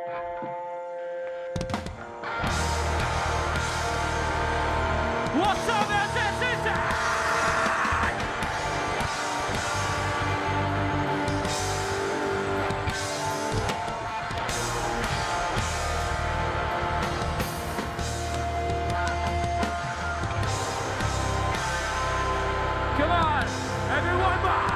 What's up, SSS? Come on, everyone, bow!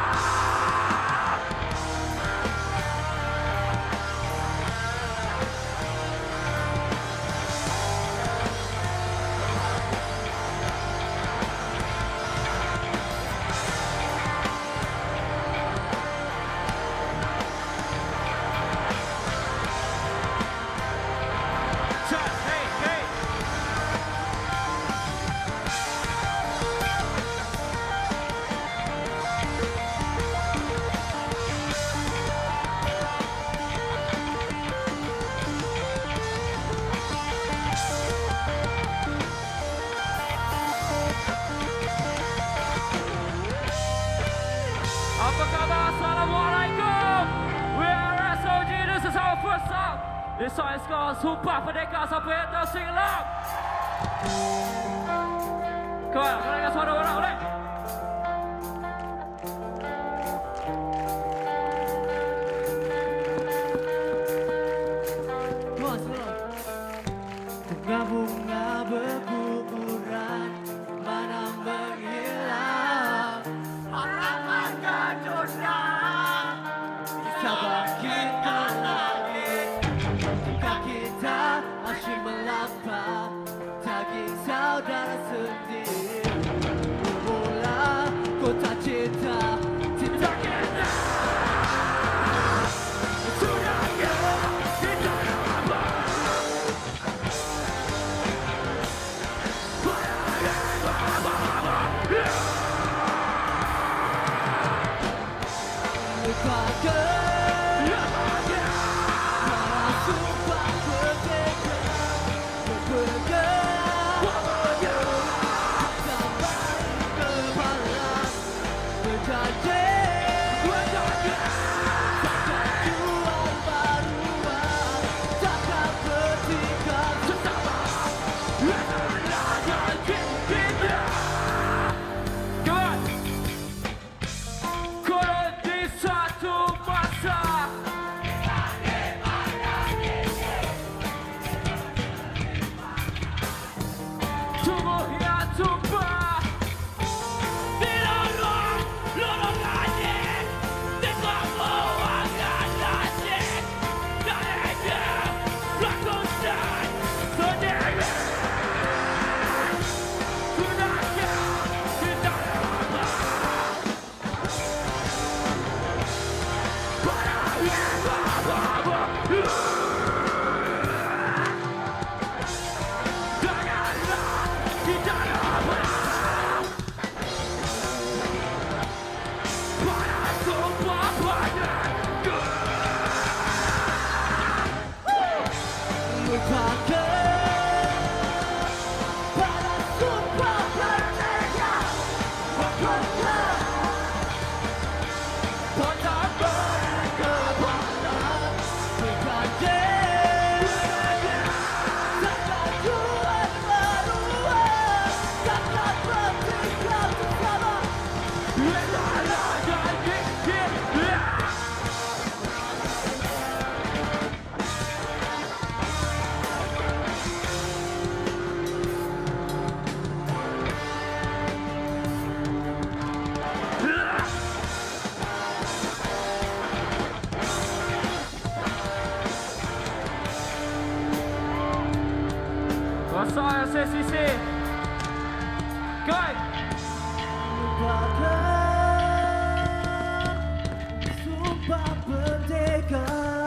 Apa khabar? Assalamualaikum. We are SOG. This is our first song. This song is called Sumpah Merdeka. Siapa yang tahu sing along? Come on, boleh dengar suara orang, boleh? Bunga-bunga berguguran, mana menghilang. Orang dunia bisa bangkitkan lagi. Jika kita masih melapar daging saudara sendiri, bermula kota cinta, cinta kita. Sudah kita lama. What's up, SSC? Go! Sumpah Merdeka.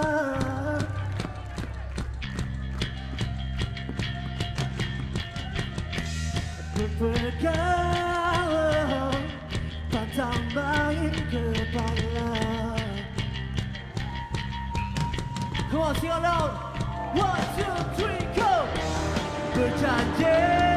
Berpegang pantang main kepala. Come on, sing along. 1, 2, 3, go! Berjanji